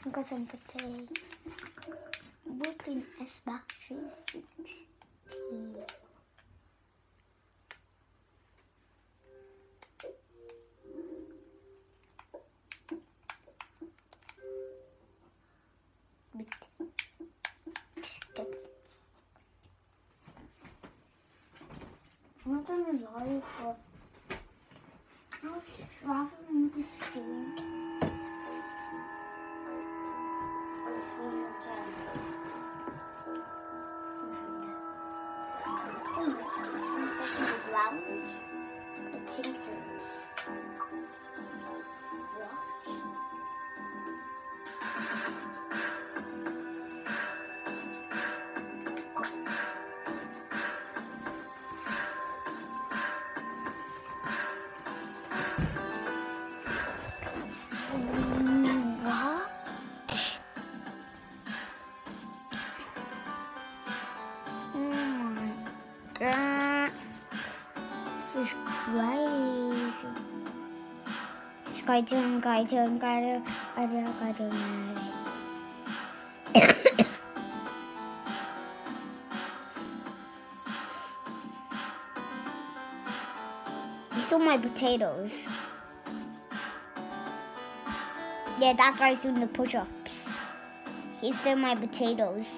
I'm going to play Brooklyn Xbox 360. I'm not gonna lie, but I was traveling this game. It seems like on the ground. I think it's what? God, this is crazy. Skyturn. He stole my potatoes. Yeah, that guy's doing the push-ups. He stole my potatoes.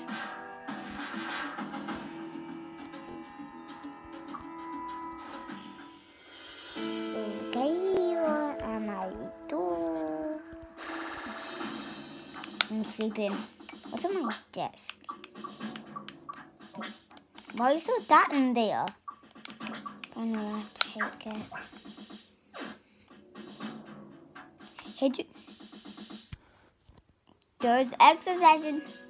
I'm sleeping. What's on my desk? Why is there that in there? I'm gonna take it. Hey, there's exercising.